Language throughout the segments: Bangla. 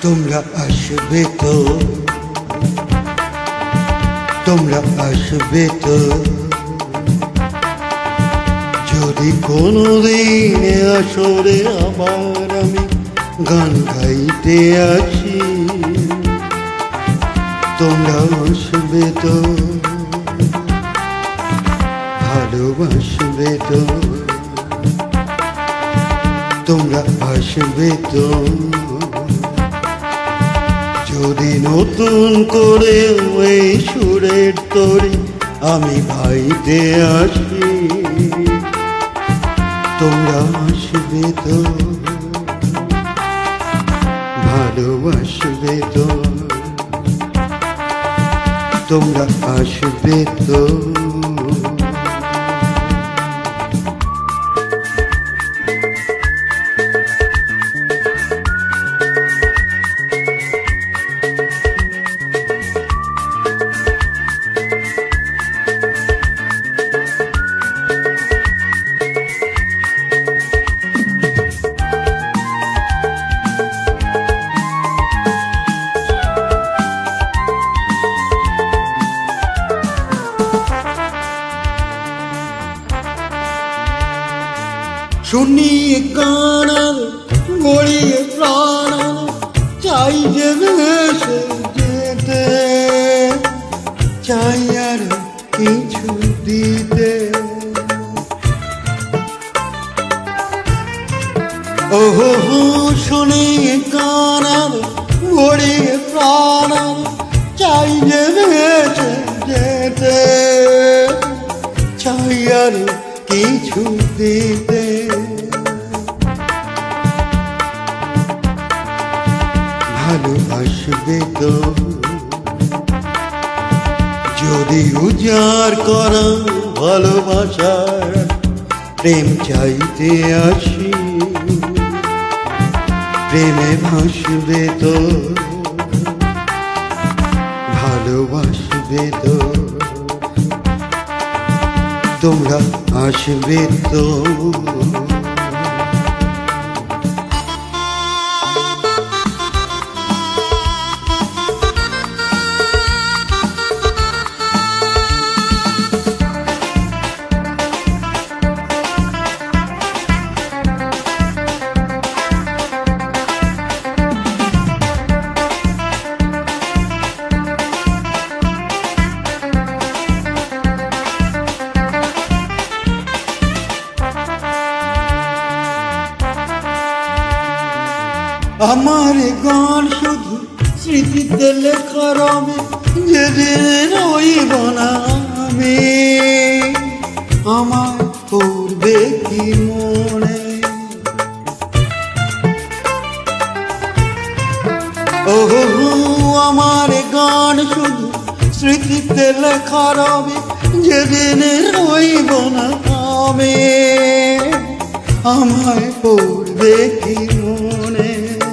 তোমরা আসবে তো, তোমরা আসবে তো, যদি কোনোদিন আসরে আবার আমি গান গাইতে আসি। তোমরা আসবে তো, ভালোবাসবে তো, তোমরা আসবে তো, যদি নতুন করে ওই সুরের তরি আমি ভাইতে আসি। তোমরা আসবে তো, ভালোবাসবে তো, তোমরা আসবে তো। শুনিয়ে কানার গড়িয়ে প্রাণ চাই যে ভেসে যেতে, চাই আর কিছু দিতে। ওহো শুনিয়ে কানার গড়িয়ে প্রাণ চাই যে ভেসে যেতে, চাই আর কিছু দিতে। ভালোবাসবে তো, যদি উজাড় করা ভালোবাসার প্রেম চাইতে আসি। প্রেমে ভাসবে তো, ভালোবাসবে তো, তোমরা আসবে তো। আমার গান শুধু স্মৃতিতে লেখা রবে, যেদিন রইব না আমি। আমার পূর্বে কি মনে, ওহো আমার গান শুধু স্মৃতিতে লেখা রবে, যেদিন রইব না আমি। আমার পূর্বে কি মনে,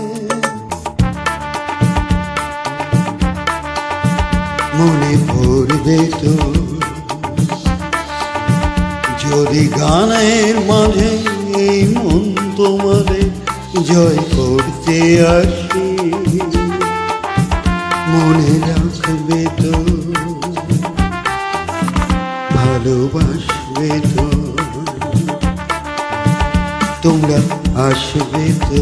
মনে পড়বে তো, যদি গানের মাঝে এই মন তোমারে জয় করতে আসি। মনে রাখবে তো, ভালোবাসবে তো, তোমরা আসবে তো,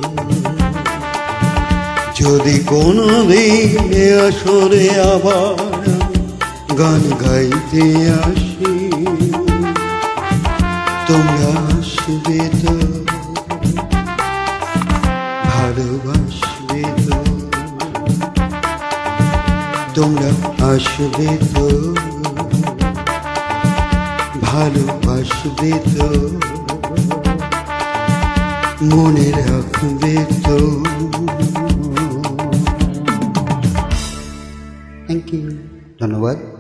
যদি কোনোদিন আসরে আবার গান গাইতে আসি। তোমরা আসবে তো, ভালোবাসবে তো, তোমরা আসবে তো, ভালোবাসবে তো, মনে রাখবে তো। থ্যাংক ইউ, ধন্যবাদ।